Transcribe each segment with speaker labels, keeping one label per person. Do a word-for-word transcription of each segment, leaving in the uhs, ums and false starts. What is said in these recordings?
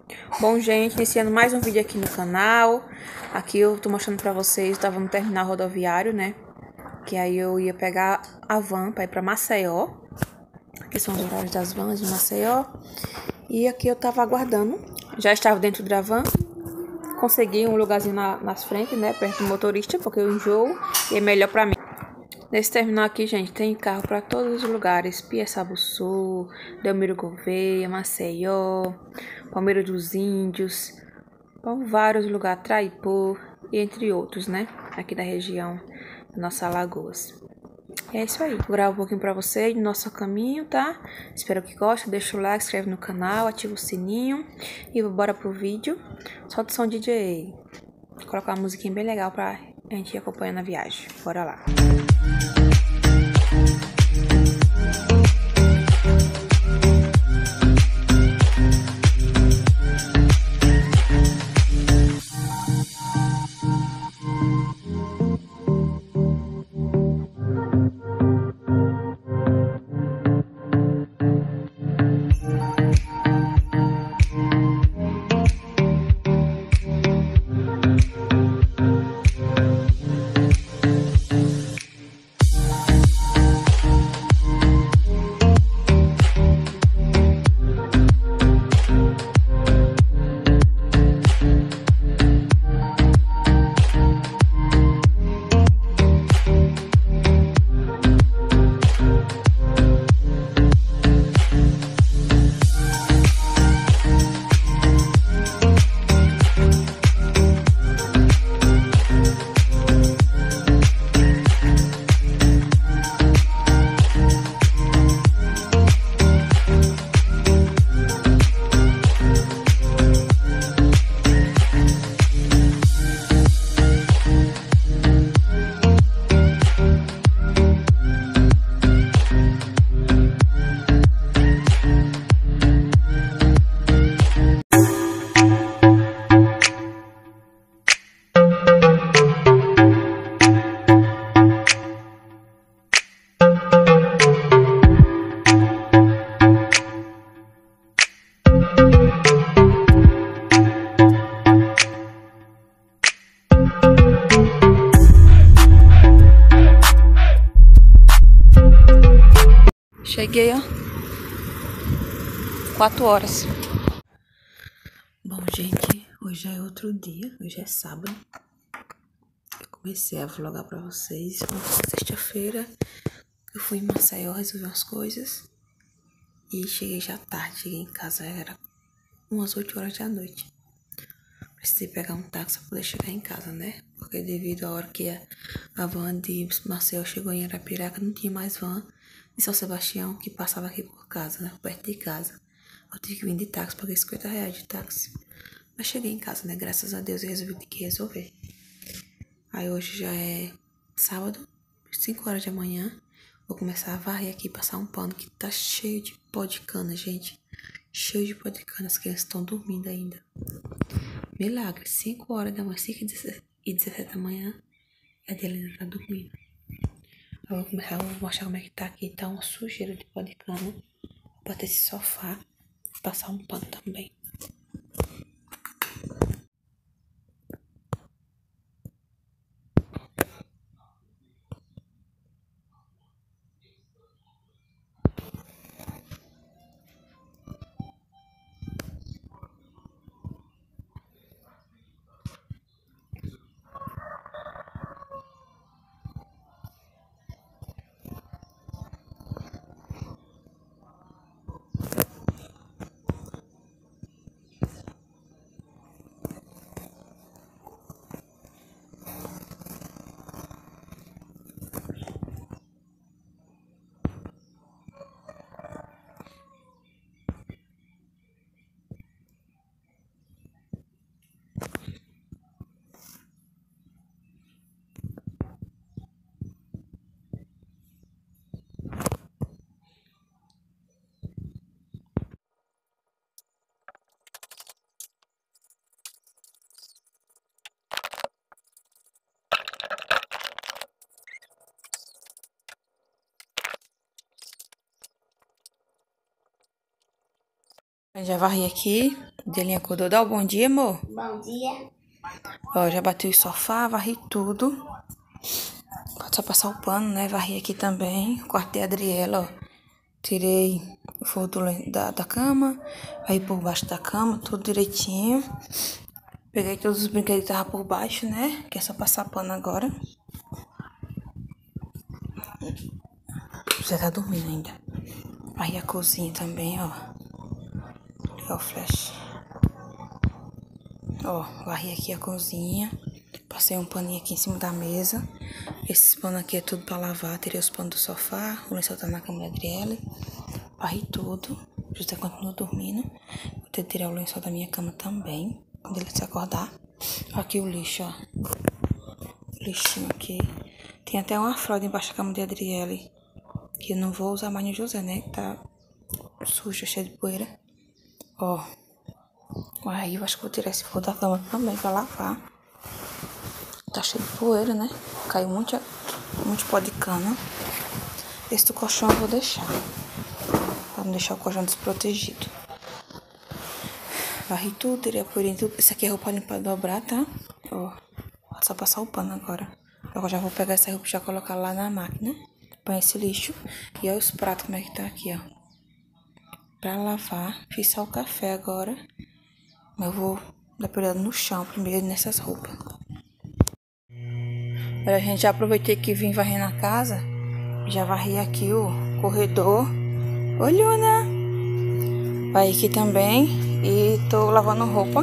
Speaker 1: Bom, gente, iniciando mais um vídeo aqui no canal. Aqui eu tô mostrando pra vocês, eu tava no terminal rodoviário, né? Que aí eu ia pegar a van pra ir pra Maceió. Aqui são os horários das vans de Maceió. E aqui eu tava aguardando. Já estava dentro da van. Consegui um lugarzinho na, nas frentes, né? Perto do motorista, porque eu enjoo e é melhor pra mim. Nesse terminal aqui, gente, tem carro para todos os lugares. Piaçabuçu, Delmiro Gouveia, Maceió, Palmeira dos Índios, vários lugares, Traipu, entre outros, né? Aqui da região da nossa Alagoas. E é isso aí. Vou gravar um pouquinho pra vocês do nosso caminho, tá? Espero que gostem. Deixa o like, se inscreve no canal, ativa o sininho. E bora pro vídeo. Solta o som D J. Vou colocar uma musiquinha bem legal pra a gente ir acompanhando a viagem. Bora lá. Cheguei, ó. Quatro horas. Bom, gente, hoje já é outro dia. Hoje é sábado. Eu comecei a vlogar pra vocês. Sexta-feira eu fui em Maceió resolver umas coisas. E cheguei já tarde. Cheguei em casa, era umas oito horas da noite. Precisei pegar um táxi pra poder chegar em casa, né? Porque devido à hora que a, a van de Maceió chegou em Arapiraca, não tinha mais van de São Sebastião que passava aqui por casa, né? Perto de casa. Eu tive que vir de táxi, paguei cinquenta reais de táxi. Mas cheguei em casa, né? Graças a Deus eu resolvi ter que resolver. Aí hoje já é sábado, cinco horas da manhã. Vou começar a varrer aqui, passar um pano que tá cheio de pó de cana, gente. Cheio de pó de cana, as crianças estão dormindo ainda. Milagre, cinco horas da manhã, cinco e dezessete da manhã, e a dele ainda tá dormindo. Eu vou começar, vou mostrar como é que tá aqui. Tá uma sujeira de pó de cana. Vou bater esse sofá, passar um pano também. Já varri aqui, Delinha acordou. Dá o bom dia, amor.
Speaker 2: Bom dia.
Speaker 1: Ó, já bati o sofá, varri tudo. Pode só passar o pano, né? Varri aqui também. O quarto de Adriela, ó. Tirei o forro da, da cama. Aí por baixo da cama, tudo direitinho. Peguei todos os brinquedos que estavam por baixo, né? Que é só passar pano agora. Você tá dormindo ainda. Aí a cozinha também, ó. Ligar o flash. Ó, varri aqui a cozinha. Passei um paninho aqui em cima da mesa. Esses panos aqui é tudo pra lavar. Tirei os panos do sofá. O lençol tá na cama da Adriele. Varri tudo. José continua dormindo. Vou ter que tirar o lençol da minha cama também. Quando ele se acordar. Aqui o lixo, ó. O lixinho aqui. Tem até uma fralda embaixo da cama de Adriele. Que eu não vou usar mais no José, né? Que tá suja, cheia de poeira. Ó. Aí eu acho que vou tirar esse forro da cama também pra lavar. Tá cheio de poeira, né? Caiu muito, muito pó de cana. Esse do colchão eu vou deixar. Pra não deixar o colchão desprotegido. Varri tudo, tirei a poeirinha tudo. Esse aqui é roupa limpa dobrar, tá? Ó. Só passar o pano agora. Eu já vou pegar essa roupa e já colocar lá na máquina. Põe esse lixo. E olha os pratos como é que tá aqui, ó. Pra lavar. Fiz só o café agora. Mas eu vou dar prioridade no chão primeiro, nessas roupas. Olha, a gente já aproveitei que vim varrendo a casa. Já varri aqui o corredor. Oi, Luna. Vai aqui também. E tô lavando roupa.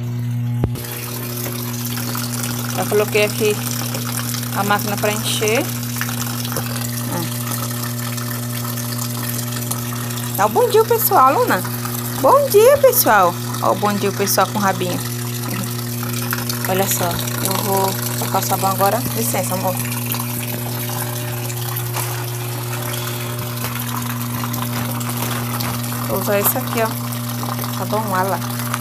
Speaker 1: Já coloquei aqui a máquina pra encher. Dá um bom dia, pessoal, Luna. Bom dia, pessoal. Ó, bom dia, pessoal, com o rabinho. Olha só, eu vou colocar o sabão agora. Licença, amor. Vou usar esse aqui, ó. Sabão ala.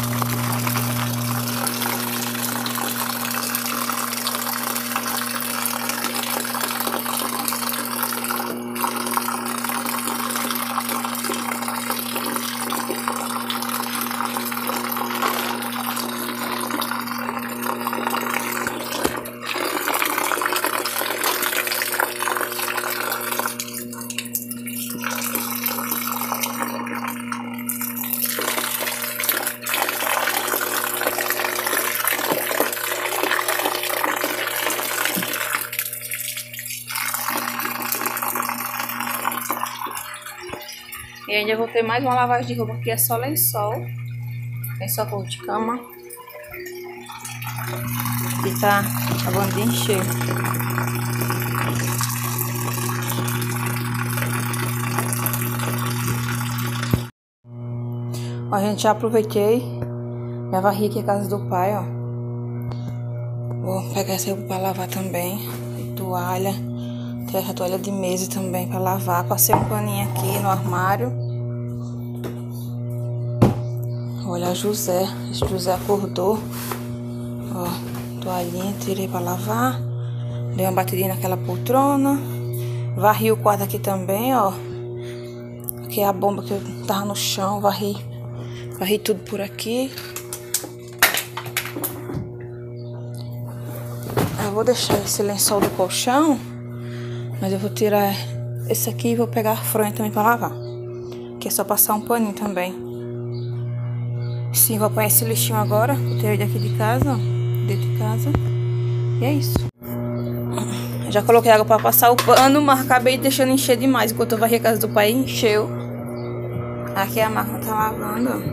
Speaker 1: E ainda vou ter mais uma lavagem de roupa, que é só lençol. Lençol cor de cama. E tá acabando de encher. Ó, gente, já aproveitei. Já varri aqui a casa do pai, ó. Vou pegar essa roupa pra lavar também. E toalha. Tem essa toalha de mesa também pra lavar. Passei um paninho aqui no armário. Olha, José. Esse José acordou. Ó, toalhinha, tirei pra lavar. Dei uma batidinha naquela poltrona. Varri o quarto aqui também, ó. Aqui é a bomba que eu tava no chão. Varri, varri tudo por aqui. Eu vou deixar esse lençol do colchão. Mas eu vou tirar esse aqui e vou pegar a fronha também pra lavar. Que é só passar um paninho também. Sim, vou apanhar esse lixinho agora. Eu tirei daqui de casa, ó. Dentro de casa. E é isso. Eu já coloquei água pra passar o pano, mas acabei deixando encher demais. Enquanto eu varri a casa do pai, encheu. Aqui a máquina tá lavando, ó.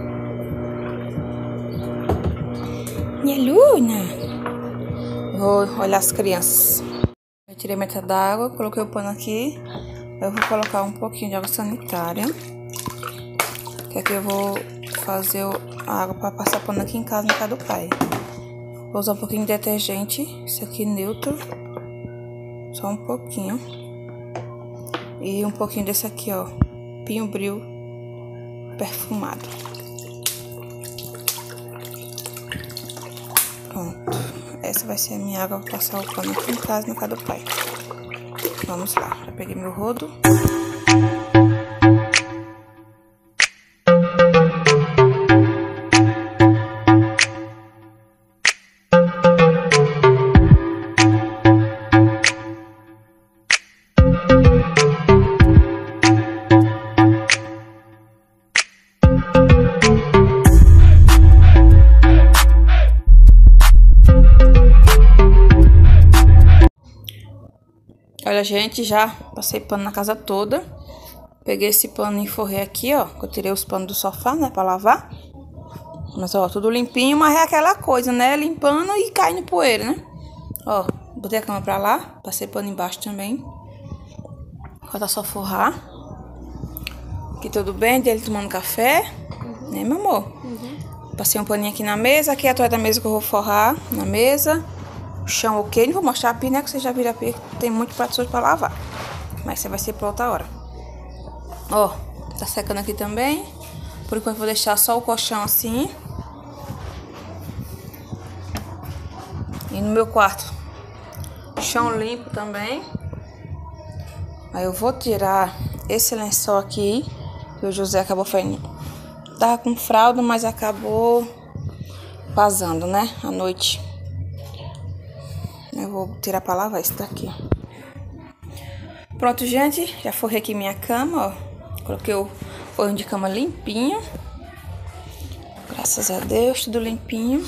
Speaker 1: Minha Luna. Vou olhar as crianças. Eu tirei metade da água, coloquei o pano aqui. Eu vou colocar um pouquinho de água sanitária. Que aqui eu vou fazer a água para passar pano aqui em casa, na casa do pai. Vou usar um pouquinho de detergente. Isso aqui neutro. Só um pouquinho. E um pouquinho desse aqui, ó. Pinho Bril perfumado. Pronto. Essa vai ser a minha água para passar o pano aqui em casa, na casa do pai. Vamos lá. Já peguei meu rodo. Olha, gente, já passei pano na casa toda. Peguei esse pano e enforrei aqui, ó. Que eu tirei os panos do sofá, né, pra lavar. Mas, ó, tudo limpinho, mas é aquela coisa, né? Limpando e caindo poeira, né? Ó, botei a cama pra lá. Passei pano embaixo também. Falta só forrar. Aqui tudo bem, dele tomando café. Uhum. Né, meu amor? Uhum. Passei um paninho aqui na mesa. Aqui atrás da mesa que eu vou forrar na mesa. O chão ok. Não vou mostrar a pia, né? Que você já viram a pia. Tem muito prato sujo pra lavar. Mas você vai ser pra outra hora. Ó, tá secando aqui também. Por enquanto vou deixar só o colchão assim. E no meu quarto, chão limpo também. Aí eu vou tirar esse lençol aqui, que o José acabou fazendo. Tava com fralda, mas acabou vazando, né? À noite. Eu vou tirar pra lavar esse daqui. Pronto, gente. Já forrei aqui minha cama, ó. Coloquei o forro de cama limpinho. Graças a Deus, tudo limpinho.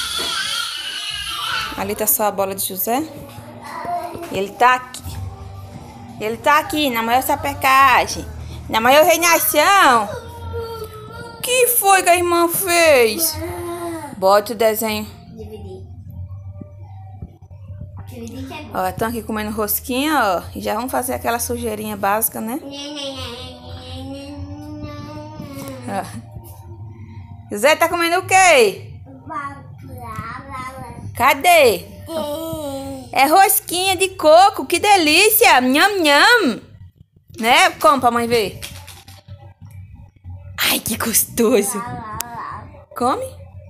Speaker 1: Ali tá só a bola de José. Ele tá aqui. Ele tá aqui, na maior sapecagem. Na maior reinação. O que foi que a irmã fez? Bota o desenho. Ó, estão aqui comendo rosquinha, ó. E já vamos fazer aquela sujeirinha básica, né? Ó. José tá comendo o quê? Cadê? É rosquinha de coco, que delícia! Nham, nham! Né? Como pra mãe ver? Ai, que gostoso! Come?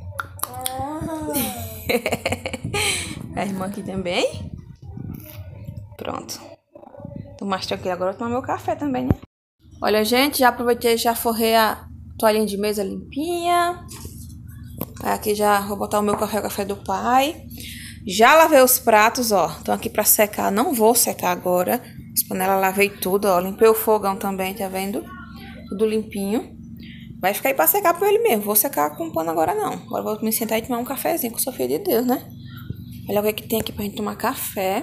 Speaker 1: A irmã aqui também. Pronto. Tô mais tranquila. Agora eu vou tomar meu café também, né? Olha, gente, já aproveitei, já forrei a toalhinha de mesa limpinha. Aqui já vou botar o meu café, o café do pai. Já lavei os pratos, ó. Estão aqui pra secar. Não vou secar agora. As panelas lavei tudo, ó. Limpei o fogão também, tá vendo? Tudo limpinho. Vai ficar aí pra secar por ele mesmo. Vou secar com pano agora, não. Agora vou me sentar e tomar um cafezinho com o Sofia de Deus, né? Olha o que, é que tem aqui pra gente tomar café.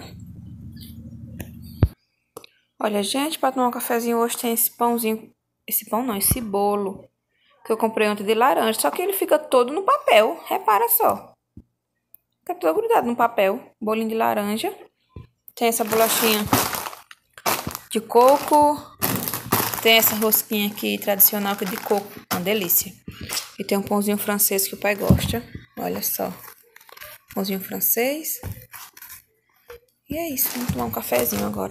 Speaker 1: Olha, gente, pra tomar um cafezinho hoje tem esse pãozinho. Esse pão não, esse bolo. Que eu comprei ontem de laranja. Só que ele fica todo no papel. Repara só. Fica todo grudado no papel. Bolinho de laranja. Tem essa bolachinha de coco. Tem essa rosquinha aqui tradicional que é de coco. Uma delícia. E tem um pãozinho francês que o pai gosta. Olha só. Pãozinho francês. E é isso. Vamos tomar um cafezinho agora.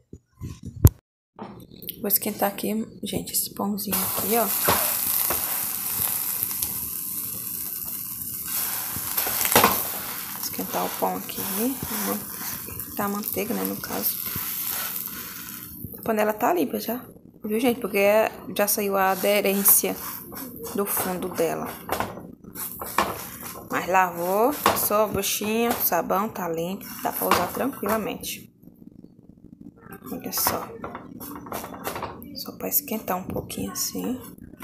Speaker 1: Vou esquentar aqui, gente, esse pãozinho aqui, ó. Esquentar o pão aqui. Tá a manteiga, né, no caso. A panela tá limpa já. Viu, gente? Porque já saiu a aderência do fundo dela. Mas lavou, só a buchinha, o sabão tá limpo. Dá pra usar tranquilamente. Olha só. Só pra esquentar um pouquinho assim.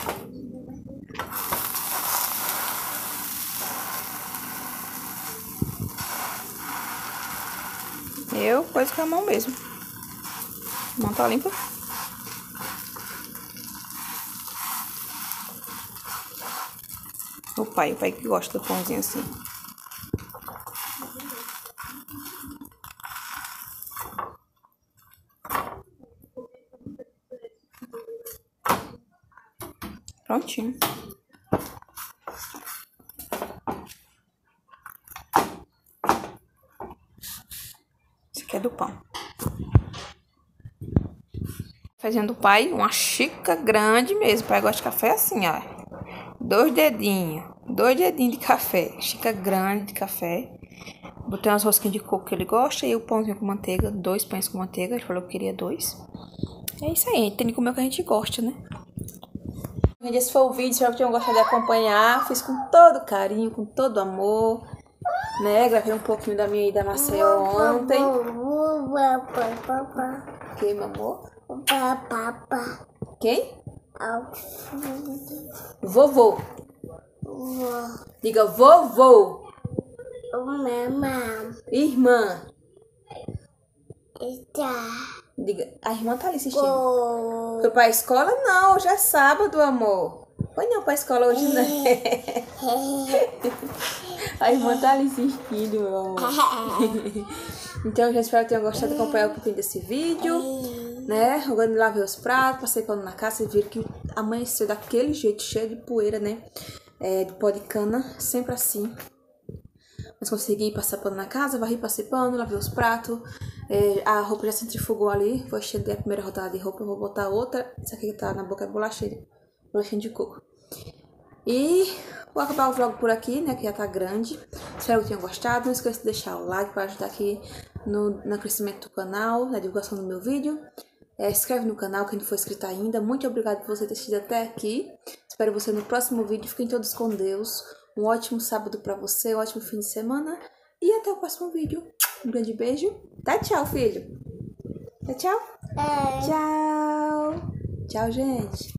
Speaker 1: Eu coisa com a mão mesmo. A mão tá limpa. O pai, o pai que gosta do pãozinho assim. Prontinho. Esse aqui é do pão. Fazendo do pai uma xícara grande mesmo. O pai gosta de café assim, ó. Dois dedinhos. Dois dedinhos de café. Xícara grande de café. Botei umas rosquinhas de coco que ele gosta. E o pãozinho com manteiga. Dois pães com manteiga. Ele falou que queria dois. É isso aí. A gente tem que comer o que a gente gosta, né? Esse foi o vídeo, espero que tenham gostado de acompanhar. Fiz com todo carinho, com todo amor, né? Gravei um pouquinho da minha ida a Maceió ontem. Quem, meu amor? Quem? Vovô. Diga vovô. Irmã. Diga, a irmã tá ali assistindo. Foi pra escola? Não, hoje é sábado, amor. Foi não pra escola hoje, não. A irmã tá ali assistindo, meu amor. Então, eu já espero que tenham gostado de acompanhar um pouquinho desse vídeo, né? Agora lavei os pratos, passei pano na casa e viram que amanheceu daquele jeito, cheio de poeira, né? É, de pó de cana, sempre assim. Mas consegui passar pano na casa, varri, passei pano, lavei os pratos. É, a roupa já centrifugou ali, vou estender a primeira rodada de roupa, vou botar outra. Essa aqui que tá na boca é bolachinha, bolachinha de coco. E vou acabar o vlog por aqui, né, que já tá grande. Espero que tenham gostado. Não esqueça de deixar o like para ajudar aqui no, no crescimento do canal, na divulgação do meu vídeo. É, se inscreve no canal, quem não for inscrito ainda. Muito obrigada por você ter assistido até aqui. Espero você no próximo vídeo. Fiquem todos com Deus. Um ótimo sábado pra você, um ótimo fim de semana. E até o próximo vídeo. Um grande beijo. Dá tchau, filho. Dá tchau. É. Tchau. Tchau, gente.